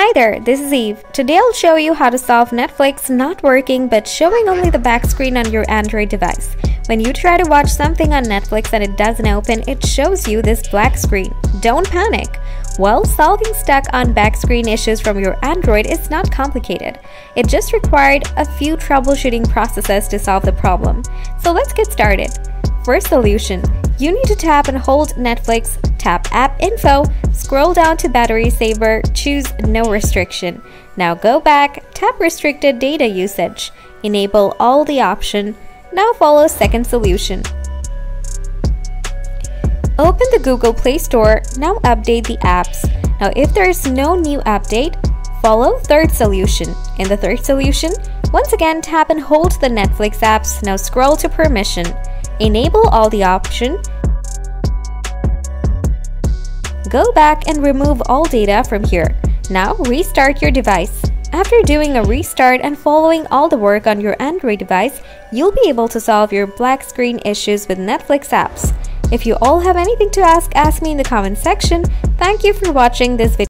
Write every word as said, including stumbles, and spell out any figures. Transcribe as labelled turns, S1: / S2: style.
S1: Hi there, this is Eve. Today I'll show you how to solve Netflix not working but showing only the back screen on your Android device. When you try to watch something on Netflix and it doesn't open, it shows you this black screen. Don't panic. Well, solving stuck on back screen issues from your Android is not complicated. It just required a few troubleshooting processes to solve the problem. So let's get started. First solution. You need to tap and hold Netflix, tap App Info, scroll down to Battery Saver, choose No Restriction. Now go back, tap Restricted Data Usage, enable all the option. Now follow second solution. Open the Google Play Store, now update the apps. Now if there is no new update, follow third solution. In the third solution, once again tap and hold the Netflix apps, now scroll to Permission. Enable all the option. Go back and remove all data from here. Now restart your device. After doing a restart and following all the work on your Android device, you'll be able to solve your black screen issues with Netflix apps. If you all have anything to ask, ask me in the comment section. Thank you for watching this video.